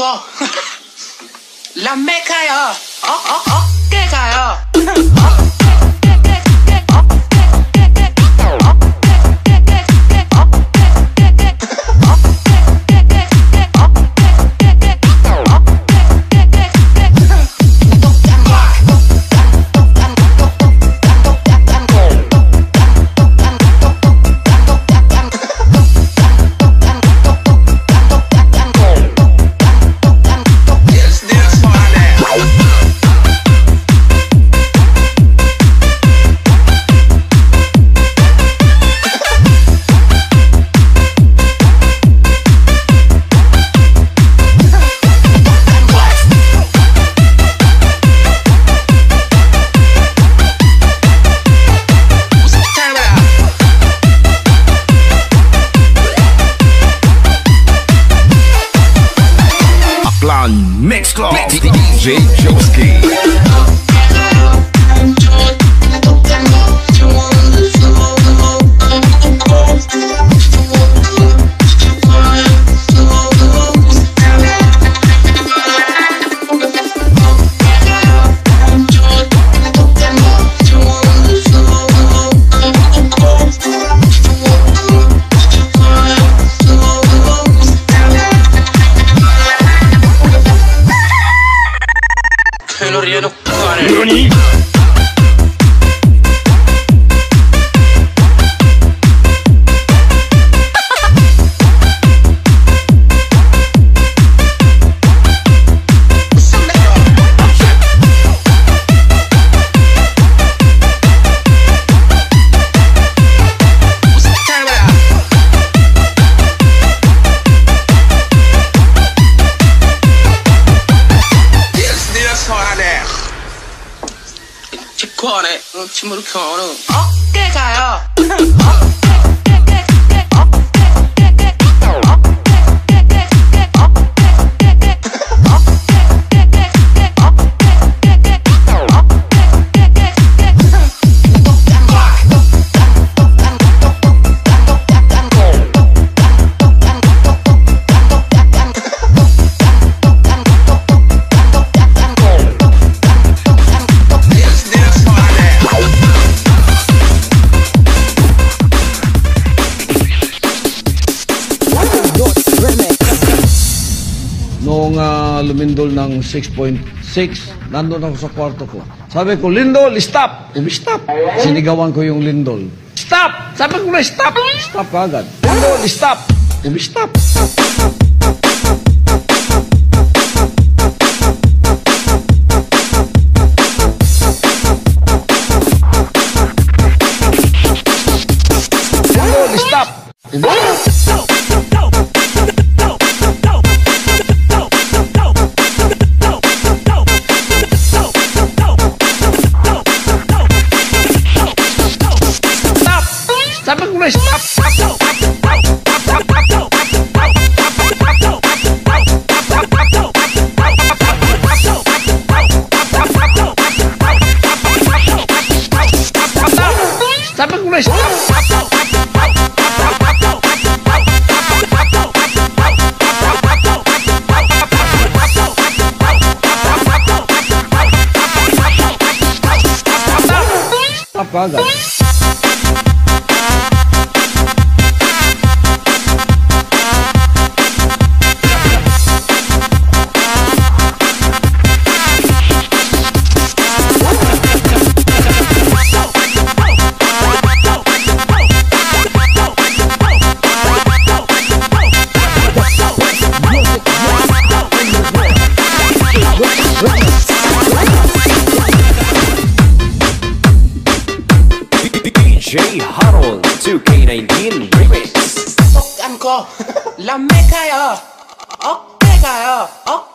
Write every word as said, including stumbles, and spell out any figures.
거 람메카요 어어 어깨가요 Mixcloud D J Joski. NANI?! 집코하네 침으로 켜는 어깨가요 Noong uh, lumindol ng six point six, nandun ako sa kwarto ko. Sabi ko, Lindol, stop! Umi-stop. Sinigawan ko yung Lindol. Stop! Sabi ko na, stop! Stop agad. Lindol, stop! Umi-stop. Lindol, stop! Umi-stop. Sabi ko na, stop! Sabi ko na, stop! Stop agad. D J Harold two K nineteen Remix. 톡 감고 람메카요 어깨가요 어